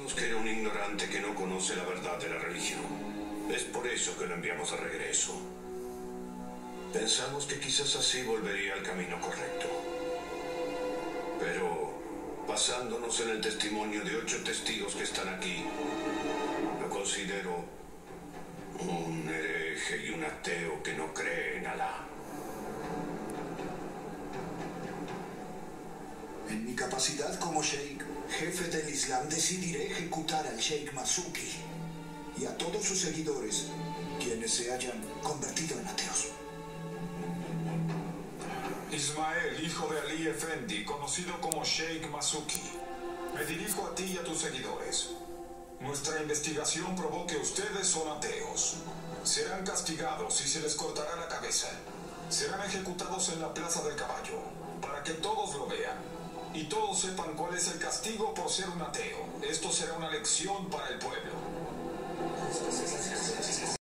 Decimos que era un ignorante que no conoce la verdad de la religión. Es por eso que lo enviamos de regreso. Pensamos que quizás así volvería al camino correcto. Pero, basándonos en el testimonio de 8 testigos que están aquí, lo considero un hereje y un ateo que no cree en Alá. En mi capacidad como Sheikh, jefe del Islam, decidiré ejecutar al Sheikh Masuki y a todos sus seguidores, quienes se hayan convertido en ateos. Ismael, hijo de Ali Effendi, conocido como Sheikh Masuki, me dirijo a ti y a tus seguidores. Nuestra investigación probó que ustedes son ateos. Serán castigados y se les cortará la cabeza. Serán ejecutados en la Plaza del Caballo, para que todos lo vean y todos sepan cuál es el castigo por ser un ateo. Esto será una lección para el pueblo.